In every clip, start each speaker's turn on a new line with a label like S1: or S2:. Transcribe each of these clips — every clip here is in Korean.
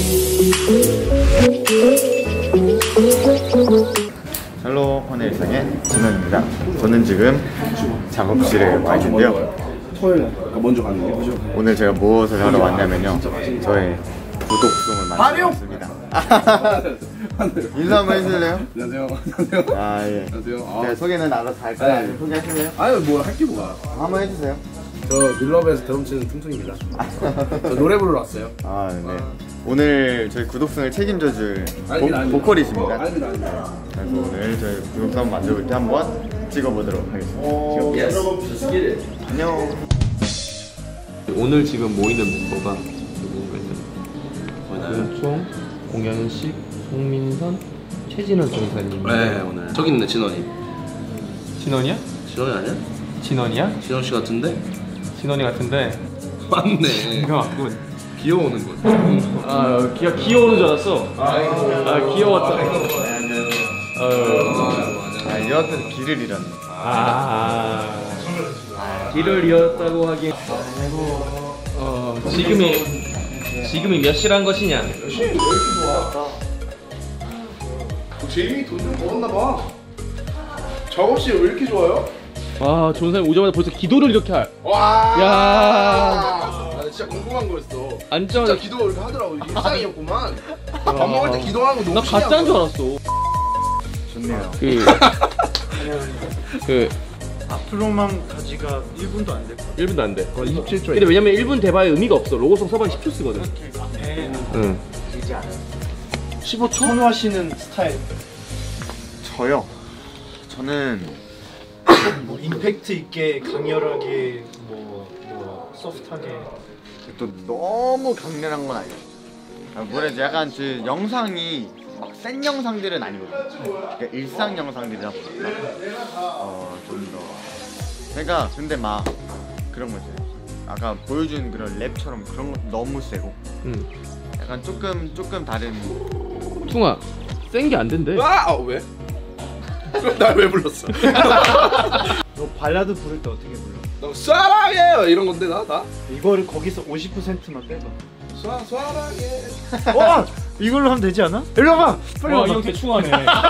S1: 헬로 헌의 일상의 진원입니다. 저는 지금 작업실에 와 있는데요.
S2: 토요일 먼저 가는 게
S1: 오늘 제가 무엇을 하러 왔냐면요, 저의 구독송을 만들어 왔습니다. 인사 한번 해주실래요?
S2: 안녕하세요. 안녕하세요.
S1: 아 예.
S2: 안녕하세요.
S1: 네, 소개는 알아서 다 할까요? 네. 소개하실래요?
S2: 아유 뭐 할게 뭐가.
S1: 한번 해주세요.
S2: 저 밀러브에서 드럼 치는 퉁퉁입니다. 저 노래 부르러 왔어요.
S1: 아 네. 오늘 저희 구독송을 책임져줄 보컬이십니다.
S2: 아닙니다.
S1: 그래서 오늘 저희 구독송 만들어볼 때 한번 찍어보도록 하겠습니다. 안녕.
S3: 오늘 지금 모이는 멤버가 공총, 공연식, 송민선, 최진원 종사님.
S4: 네 오늘 저기 있네 진원이.
S3: 진원이야?
S4: 진원이 아니야?
S3: 진원이야?
S4: 진원 씨 같은데?
S3: 진원이 같은데.
S4: 맞네.
S3: 이거 맞군.
S4: 귀여우는 거.
S3: 아, 귀여우는 줄 알았어. 아, 귀여웠다.
S1: 여하튼 길을 잃었네.
S3: 길을 잃었다고 하기엔 지금이 몇 시란 것이냐?
S2: 제이미 돈 좀 벌었나 봐. 작업실 왜 이렇게 좋아요?
S3: 와, 존사님 오자마자 벌써 기도를 이렇게 할.
S2: 와.
S3: 야.
S2: 나 진짜 궁금한 거였어.
S3: 안전.
S2: 진짜 기도 이렇게 하더라고. 일상이었구만. 밥 먹을 때 기도하는 거 너무
S3: 나 가짜인 줄 알았어.
S1: 좋네요.
S5: 앞으로만 가지가 1분도 안 될 거야.
S3: 1분도 안 돼.
S2: 27초에.
S3: 근데 왜냐면 1분 대봐야 의미가 없어. 로고송 서반 10초 쓰거든. 응.
S5: 길지 않아.
S3: 15초?
S5: 선호하시는 스타일.
S1: 저요. 저는
S5: 뭐 임팩트 있게, 강렬하게, 뭐 소프트하게.
S1: 또 너무 강렬한 건 아니에요. 뭐래지 약간 그 영상이 막 센 영상들은 아니거든요. 그러니까 일상 영상들이다 보니까 좀 더. 그러니까 근데 막 그런 거지. 아까 보여준 그런 랩처럼 그런 거 너무 세고. 약간 조금 다른.
S3: 퉁아, 센 게 안 된대.
S2: 아 왜? 그럼 날 왜 불렀어?
S5: 너 발라드 부를 때 어떻게 불러?
S2: 너 사랑해 이런 건데 나?
S5: 이거를 거기서 50%만 빼봐.
S2: 사랑해.
S5: 이걸로 하면 되지 않아? 일로 와봐! 빨리 와봐!
S3: 이 형 대충 하네.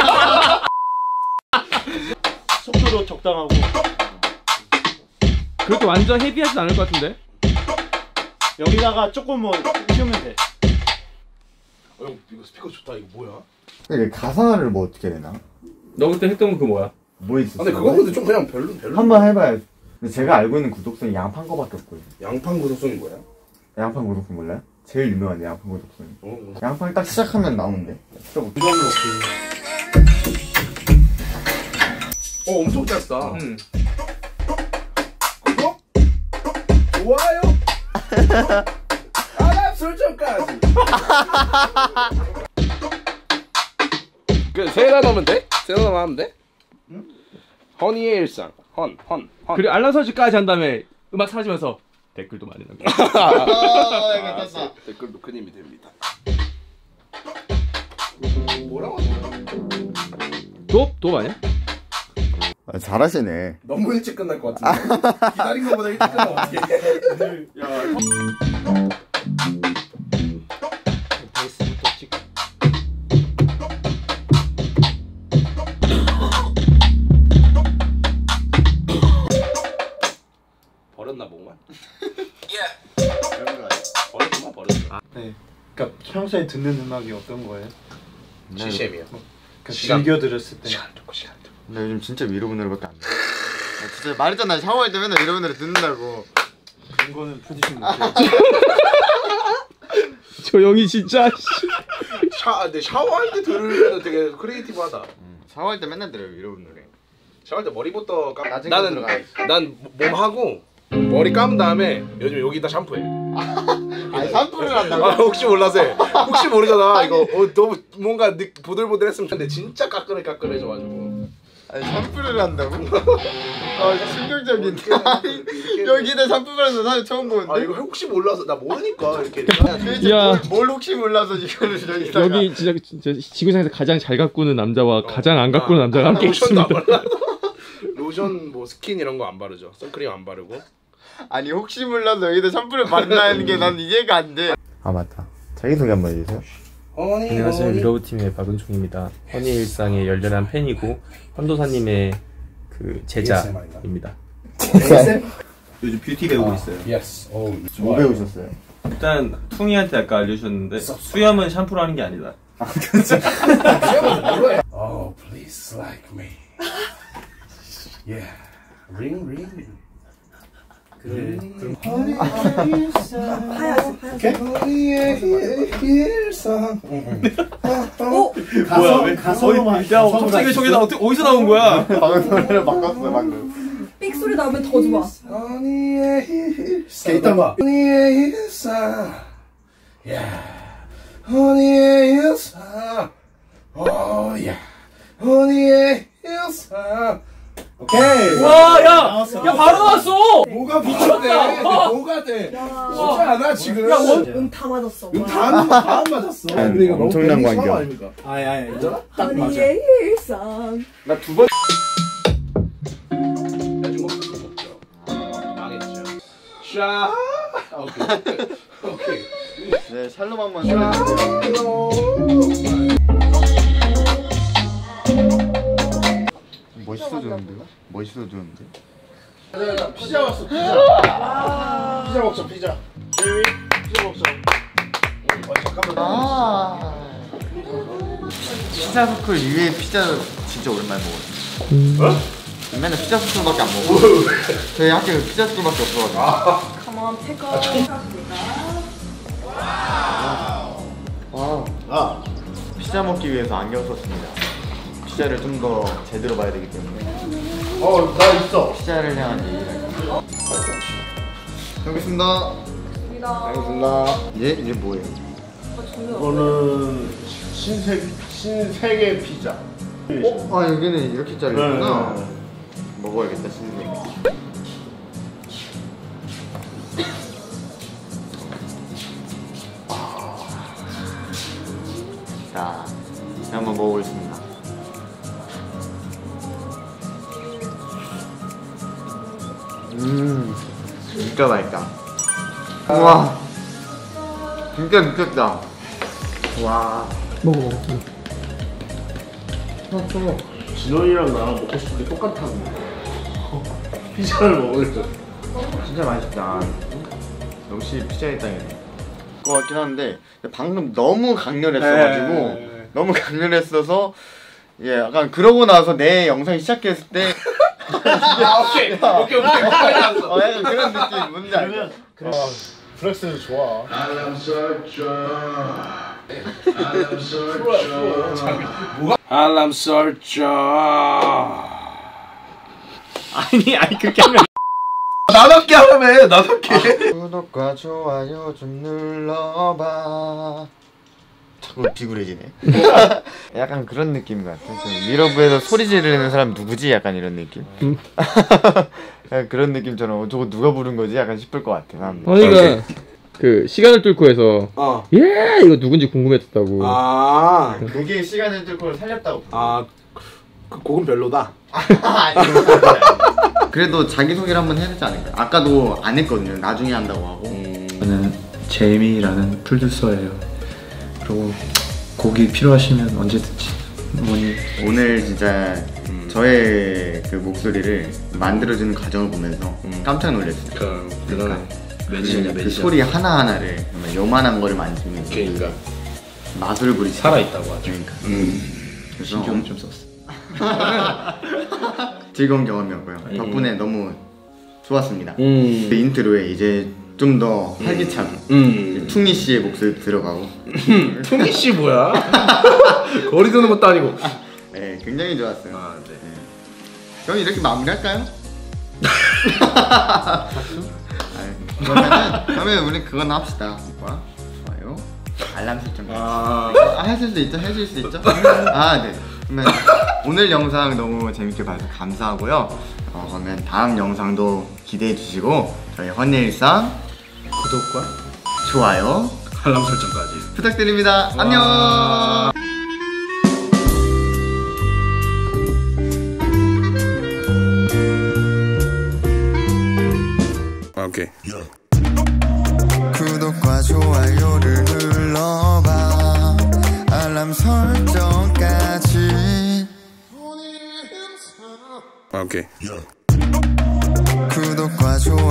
S5: 속도도 적당하고.
S3: 그렇게 완전 헤비하진 않을 것 같은데?
S5: 여기다가 조금 뭐 키우면 돼.
S2: 형 이거 스피커 좋다. 이거 뭐야?
S1: 이게 가사를 뭐 어떻게 되나?
S3: 너 그때 했던 거 뭐야?
S1: 뭐 있었어?
S2: 근데 그거 근데 좀 그냥 별로.
S1: 한번 해봐요. 근데 제가 알고 있는 구독성이 양판 거밖에 없거든요.
S2: 양판 구독성이 뭐야?
S1: 양판 구독성 몰라요? 제일 유명한 양판 구독성이. 양판 딱 시작하면 나오는데.
S2: 엄청 짧다. 구독, 좋아요, 알람 설정까지. 그 세 단어면 돼? 세 단어만 하면 돼? 허니의 일상. 헌.
S3: 그리고 알람 설정까지 한 다음에 음악 사라지면서 댓글도 많이 남겨.
S1: 괜찮다.
S2: 댓글도 큰 힘이 됩니다. 뭐라고 하냐?
S3: 도업 아니야?
S1: 잘하시네.
S2: 너무 일찍 끝날 것 같은데. 기다린 것보다 일찍 끝나면 어떡해.
S5: 베이스부터 찍.
S2: 버렸나 목만? 버렸어.
S5: 네. 그러니까 평소에 듣는 음악이 어떤 거예요?
S2: CCM이요.
S5: 그러니까 즐겨 들었을 때.
S2: 시간 듣고.
S1: 나 요즘 진짜 위로브 노래밖에 안 돼. 진짜 말했잖아. 샤워할 때 맨날 위로브 노래 듣는다고.
S5: 그런 거는 프로듀싱 못해.
S3: 저 형이 진짜.
S2: 근데 샤워할 때 들으면 되게 크리에이티브하다.
S1: 샤워할 때 맨날 들어요 위로브 노래.
S2: 샤워할 때 머리부터 감.
S1: 나중에
S2: 나는
S1: 들어가.
S2: 난 몸하고 머리 감은 다음에 요즘 여기다 샴푸해.
S1: 아니 샴푸를 한다고?
S2: 혹시 몰라서 해. 혹시 모르잖아. 이거 너무 뭔가 보들보들했으면 좋겠는데 진짜 까끌해져가지고.
S1: 아니 샴푸를 한다고? 충격적인데. 여기다 샴푸 바르는 사람 처음 보는데.
S2: 이거 혹시 몰라서 나 모르니까 이렇게.
S3: 야.
S1: 뭘 혹시 몰라서 이거를 여기다가.
S3: 여기 진짜 지구상에서 가장 잘 가꾸는 남자와 가장 안 가꾸는 남자가 함께 있습니다.
S2: 로션 뭐 스킨 이런 거 안 바르죠. 선크림 안 바르고.
S1: 아니 혹시 몰라서 여기다 샴푸를 바른다는 게 난 이해가 안 돼. 아 맞다. 자기소개 한번 해주세요.
S3: 안녕하세요. 위러브팀의 박은총입니다. 허니의 일상의 열렬한 팬이고 헌도사님의 그 제자입니다.
S6: 요즘 뷰티 배우고 있어요.
S2: Yes.
S1: 뭐 배우셨어요?
S6: 일단 퉁이한테 아까 알려주셨는데 수염은 샴푸로 하는 게 아니다.
S2: Oh, please like me. Yeah. Ring, ring. 그래.
S6: 뭐야? 가서로만. 야, 갑자기 저게 어디서 나온 거야?
S1: 방금 노래를 바꿨어요 방금.
S7: 삑 소리 나오면 더 좋아.
S2: 게이타봐. 허니의 일상. Yeah. 허니의 일상. Oh yeah. 허니의 일상. 오케이.
S3: 와, 야 바로 나왔어.
S2: 뭐가 미쳤네. 뭐가 돼? 쉽지 않아 지금.
S7: 응 다 맞았어.
S2: 다 맞았어. 근데 이거
S1: 엄청난
S2: 너무
S1: 광경.
S2: 아닙니까? 아예 괜찮아? 딱 맞아.
S7: 허니의 일상.
S2: 나 두 번. 나중에 먹죠. 망했죠. 샤. 오케이.
S1: 네 샬롬 한번 해주세요. 멋있어졌는데요? 멋있어졌는데?
S2: 피자 왔어. 피자. 피자 먹자. 피자. 제이 피자 먹자. 잠깐만.
S1: 피자 서클 이외에 피자 진짜 오랜만에 먹어요. 맨날 피자 서클밖에 안 먹어. 저희 학교에 피자 서클밖에 없어가지고.
S7: Come on, take off.
S1: 피자 먹기 위해서 안경 썼습니다. 피자를 좀 더 제대로 봐야 되기 때문에.
S2: 나 있어.
S1: 피자를 향한 예의랄까. 여기 있습니다. 알겠습니다. 이제 뭐예요?
S2: 이거는 신세계 피자.
S1: 아 여기는 이렇게 잘렸구나. 먹어야겠다 신세계. 자, 한번 먹어보겠습니다. 진짜 맛있다. 우와, 진짜 미쳤다. 와.
S3: 먹어.
S2: 진원이랑 나랑 먹고 싶은 게 똑같다는 피자를 먹으려고.
S1: 진짜 맛있다. 역시 피자의 땅이네. 것 같긴 한데 방금 너무 강렬했어가지고 너무 강렬했어서 예 약간 그러고 나서 내 영상이 시작했을 때
S2: 오케이.
S1: 약간 그런 느낌 뭔지 알죠?
S2: 플렉스는 좋아. 알람 설정.
S3: 아니 그렇게 하면
S2: 나답게 하라며. 나답게.
S1: 구독과 좋아요 좀 눌러봐. 자꾸 비굴해지네. 약간 그런 느낌 같아. 위러브에서 소리 지르는 사람 누구지? 약간 이런 느낌. 약간 그런 느낌처럼 저거 누가 부른 거지? 약간 싶을 것 같아 사람들.
S3: 허니가 그 시간을 뚫고 해서 예 이거 누군지 궁금했었다고.
S1: 그게 시간을 뚫고 살렸다고.
S2: 그 곡은 별로다.
S1: 그래도 자기소개를 한번 해야 되지 않을까요? 아까도 안 했거든요. 나중에 한다고 하고.
S5: 저는 제이미라는 프로듀서예요. 그리고 곡이 필요하시면 언제든지
S1: 오늘 진짜 저의 그 목소리를 만들어주는 과정을 보면서 깜짝 놀랐어요.
S4: 그러네. 매니저냐
S1: 그 소리 하나하나를 정말 요만한 거를 만지면서
S2: 그러니까
S1: 마술을 부리지.
S4: 살아있다고 하죠.
S1: 그러니까. 그래서
S5: 신경 좀 썼어.
S1: 즐거운 경험이었고요. 덕분에 너무 좋았습니다. 그 인트로에 이제 좀 더 활기차고 퉁이 씨의 목소리 들어가고.
S2: 퉁이 씨 뭐야? 거리 두는 것도 아니고.
S1: 네, 굉장히 좋았어요.
S2: 네.
S1: 그럼 이렇게 마무리할까요? 그러면 우리 그건 합시다. 좋아요. 알람 설정. 해줄 수 있죠? 해줄 수 있죠? 네. 그러면 오늘 영상 너무 재밌게 봐주셔서 감사하고요. 그러면 다음 영상도 기대해 주시고 저희 허니일상
S5: 구독과
S1: 좋아요
S2: 알람 설정까지
S1: 부탁드립니다. 안녕.
S2: 오케이.
S1: 구독
S8: 구독과 좋아요를 눌러봐 알람 설정까지 오케이 구독과 좋아요